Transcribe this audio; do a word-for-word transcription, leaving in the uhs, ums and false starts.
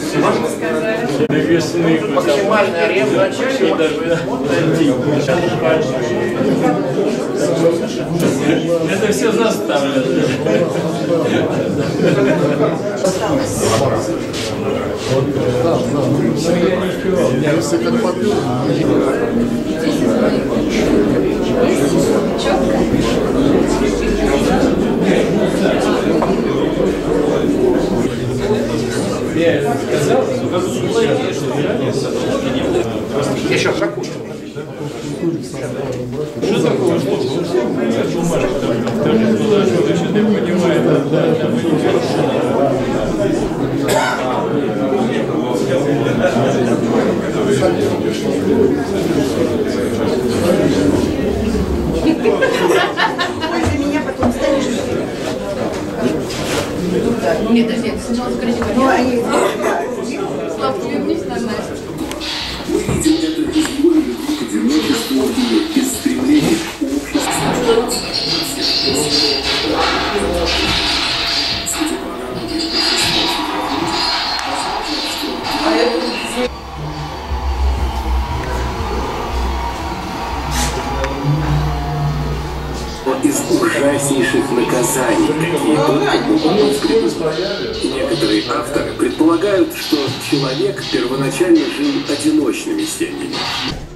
Максимальный арест зачем? Это все заставлено. Если как попил. Я сказал, Я сейчас закушу. что такого, что бумажка кто не туда, что еще не понимает, да, там Ой, за меня потом станешь. Нет, подожди, сначала скажите, Ну, они... Слав, тебе вниз нажать. Одиночество и без стремления к обществу. Из ужаснейших наказаний, какие только могут быть придумать. Некоторые авторы предполагают, что человек первоначально жил одиночными семьями.